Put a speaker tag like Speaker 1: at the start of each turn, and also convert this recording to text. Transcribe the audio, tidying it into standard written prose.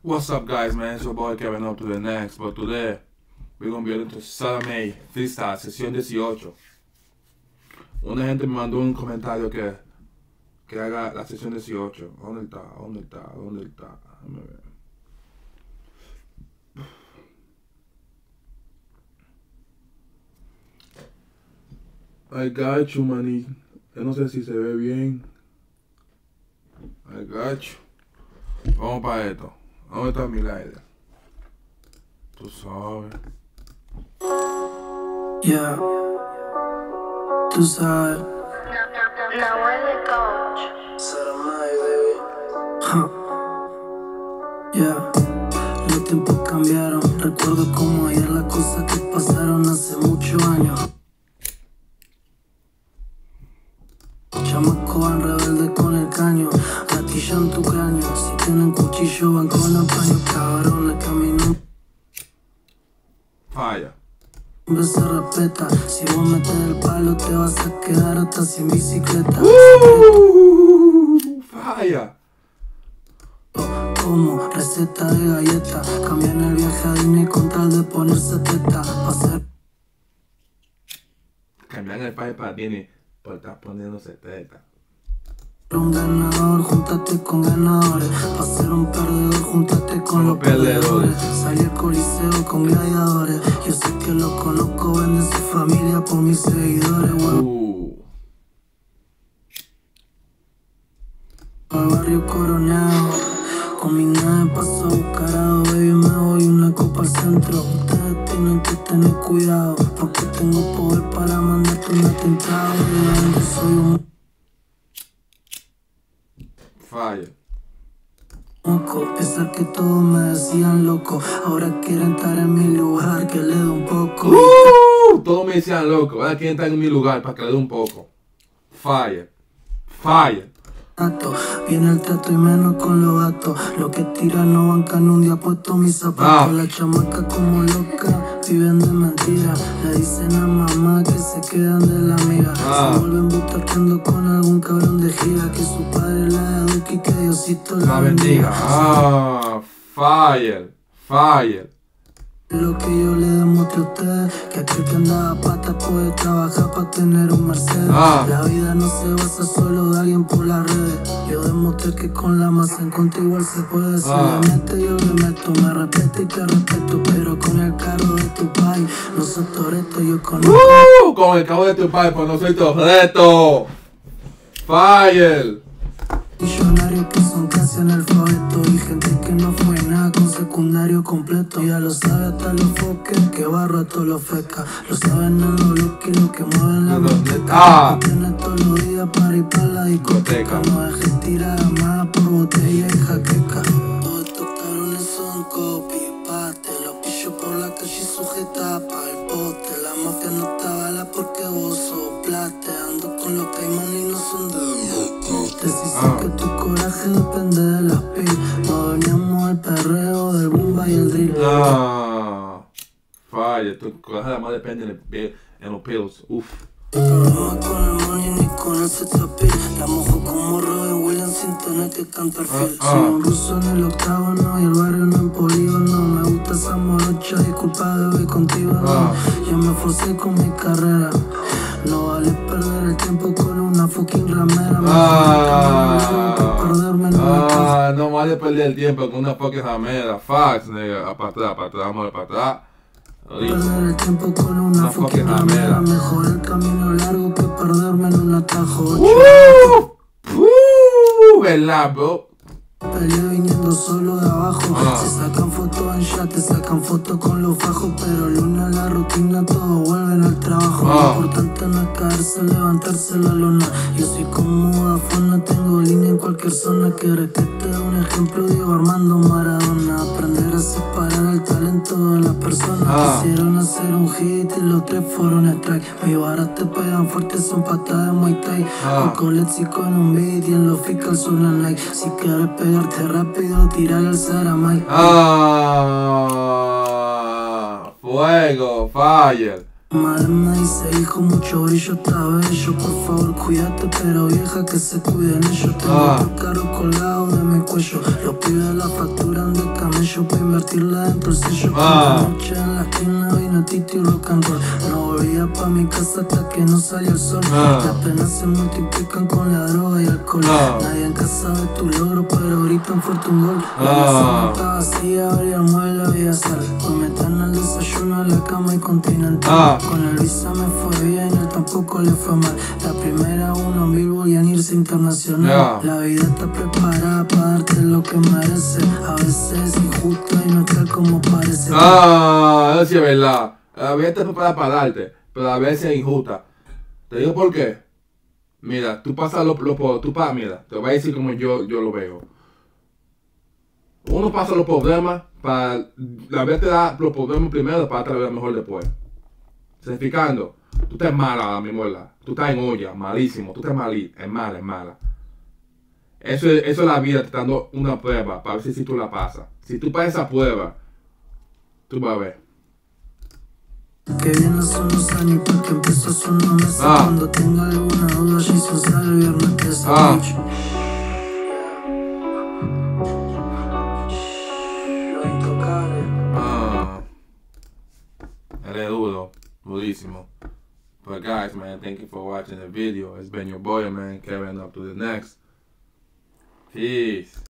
Speaker 1: What's up, guys, man? It's your boy Kevin up to the next, but today we're gonna be into Salome Freestyle, sesión 18. Una gente me mandó un comentario que haga la sesión 18. ¿Dónde está? Déjame ver. I got you, maní. Yo no sé si se ve bien. I got you. Vamos para esto. ¿Dónde está mi aire? Tú sabes.
Speaker 2: Yeah. Tú sabes.
Speaker 3: Now where the coach?
Speaker 2: Saramay, baby. Yeah. Los tiempos cambiaron. Recuerdo como ayer las cosas que pasaron hace muchos años. Chamaco van rebelde con el caño, gatillan tu cráneo. Si tienen cuchillo van con apaño. Cabrones caminan.
Speaker 1: Falla.
Speaker 2: Hombre se respeta. Si vos metes el palo te vas a quedar hasta sin bicicleta.
Speaker 1: Falla.
Speaker 2: Como receta de galleta. Cambian el viaje a Disney con tal de ponerse teta. Pa' ser
Speaker 1: Cambian el país para Disney por estar poniéndose teta.
Speaker 2: un ganador, júntate con ganadores. Pa' ser un perdedor, júntate con los perdedores. Salí al coliseo con gladiadores. Yo sé que lo conozco, vende su familia por mis seguidores, Al barrio Coronado, con mi nave paso a buscar a baby, me voy una copa al centro. Ustedes tienen que tener cuidado, porque tengo poder para mandarte un atentado. Yo soy un
Speaker 1: Falla.
Speaker 2: moco, pensar que todos me decían loco. Ahora quieren estar en mi lugar, que le dé un poco.
Speaker 1: Todos me decían loco. Ahora quieren estar en mi lugar para que le dé un poco. Falla. Falla.
Speaker 2: Viene el trato y menos con los gatos. Los que tiran no bancan un día puesto mis zapatos. La chamaca como loca, viven de mentira. Le dicen a mamá que se quedan de la amiga. Se vuelven butaqueando con algún cabrón de gira. Que su padre la eduque y que Diosito la bendiga.
Speaker 1: Fire. Fire.
Speaker 2: Lo que yo le demostré a ustedes, que aquel que andaba pata puede trabajar para tener un Mercedes. La vida no se basa solo de alguien por las redes. Yo demostré que con la masa en contra igual se puede. Si le mete yo le meto, me respeto y te respeto. Pero con el carro de tu país, no soy Toretto, yo conozco.
Speaker 1: Con el carro de tu país, pues no soy Toretto. Fire.
Speaker 2: Millonarios que son casi analfabetos y gente que no fue nada con secundario completo. Ya lo sabe hasta los foques, que barro a todos los fecas. Lo saben en los bloques, los que mueven la manteca. Tienes todos los días para ir para la discoteca. No dejes tirar más por botella y jaqueca. Todos estos cabrones son copy-paste. Los pillo por la calle sujeta pa' el poste. La mafia no te avala porque vos soplaste. Ando con los caimanes y no son de te sé que tu coraje depende de las pills. No veníamos al perreo, del bomba y el drill.
Speaker 1: Falla, tu coraje además depende en los pills. Uf.
Speaker 2: No con el money ni con el sex appeal. La mojo como Robin Williams sin tener que cantar fiel. Soy un ruso en el octágono y el barrio no en polígono. Me gusta esa morocha, disculpa bebé contigo no. Yo me esforcé con mi carrera. No vale perder el tiempo con una fucking ramera.
Speaker 1: No vale perder el tiempo con una fucking ramera. Facts, nigga. Para atrás, vamos para atrás.
Speaker 2: Perder el tiempo con una fucking ramera. Mejor el camino largo que perderme en un atajo.
Speaker 1: ¿Verdad, bro?
Speaker 2: Peleé viniendo solo de abajo. Se sacan fotos en chat, te sacan fotos con los fajos. Pero lunes a la rutina, todos vuelven al trabajo. Lo importante no es caerse, levantarse la lona. Yo soy como Vodafone, tengo línea en cualquier zona. Quieres que te dé un ejemplo, Diego Armando Maradona. Aprender a separar el talento de las personas. Quisieron hacer un hit y los tres fueron strike. Mis varas te pegan fuerte, son patadas de Muay Thai. Con léxico en un beat y en los fiscal suenan Nike. Si quieres pegarte rápido, tirar al Saramay.
Speaker 1: Fuego, fire.
Speaker 2: Madre me dice, hijo, mucho brillo está bello. Por favor, cuídate, pero vieja, que se cuiden ellos. Tengo tu carro colgado de mi cuello. Los pibes la facturan de camello pa' invertirla dentro del sello. La noche en la esquina vino Tito y rock and roll. No volvía pa' mi casa hasta que no salió el sol. Las penas se multiplican con la droga y alcohol. Nadie en casa ve tu logro, pero gritan fuerte un gol. La casa está vacía, abrí el mueble, había sal. Hoy me traen al desayuno, a la cama y continental. Con el Visa me fue bien, él tampoco le fue mal. La primera uno en Billboard y en irse internacional. La vida está preparada para darte lo que merece. A veces es injusta y no es tal como parece.
Speaker 1: Eso sí es verdad. La vida está preparada para darte, pero a veces es injusta. Te digo por qué. Mira, tú pasas mira, te voy a decir como yo lo veo. Uno pasa los problemas para... La vida te da los problemas primero para traer mejor después. Significando, tú estás mala ahora mismo, ¿verdad? Tú estás en olla, malísimo, tú estás malita, es mala. Eso es la vida te dando una prueba para ver si tú la pasas. Si tú pasas esa prueba, tú vas a ver.
Speaker 2: Que viene son los años porque empezó son unos meses. Cuando tenga alguna duda, Jason sale el viernes 13.
Speaker 1: Eres duro, durísimo. But guys, man, thank you for watching the video. It's been your boy, man, Kevin, up to the next. Peace.